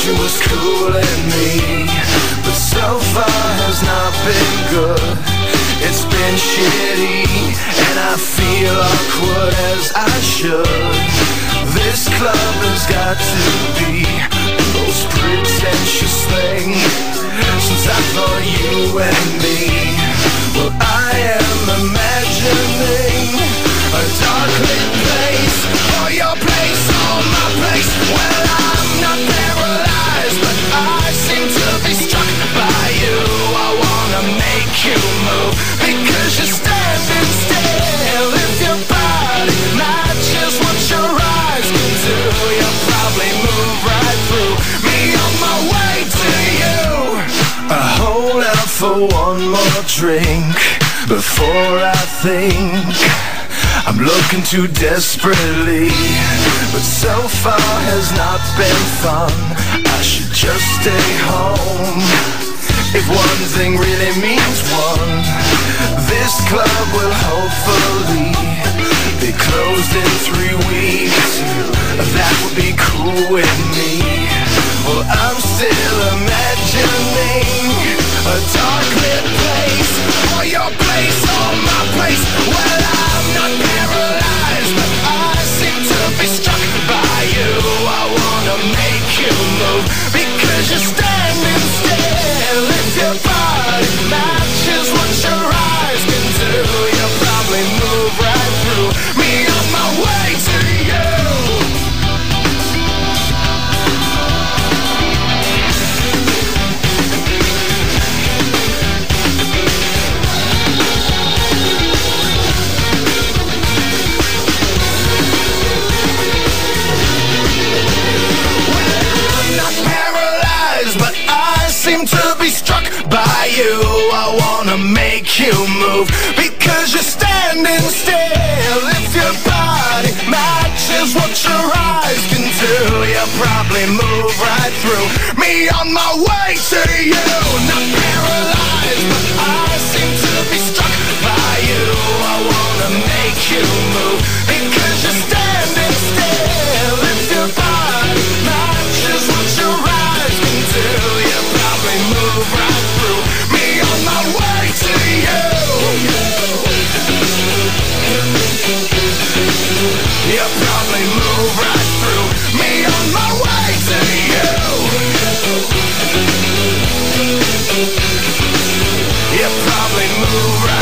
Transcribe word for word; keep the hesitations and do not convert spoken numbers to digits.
she was cooling me, but so far has not been good. It's been shitty, and I feel awkward as I should. This club has got to be the most pretentious thing since I thought you and me. Well, I am imagining a dark lit place, or your place, or my place. Well, I'm not paralyzed, but I seem to be struck by you. I wanna make you move, because you're standing still. If your body matches what your eyes can do, you'll probably move right through me on my way to you. I hold out for one more drink before I think I'm looking too desperately, but so far has not been fun. I should just stay home. If one thing really means one, this club will hopefully be closed in three weeks. That would be cool with me. Well, I'm still imagining a dark lit place, or your place, or my place. Well, I'm not paralyzed, but I seem to be struck by you. I wanna make you move, because you're standing still. If your body matches what your eyes can do, you'll probably move right through me on my way to you. Seem to be struck by you. I wanna make you move, because you're standing still. If your body matches what your eyes can do, you'll probably move right through me on my way to you. Not paralyzed, but I seem to be struck by you. I wanna make you move, because you're standing still. If your body matches what your eyes can do, you'll probably move right through me on my way to you. You'll probably move right through me on my way to you. You'll probably move right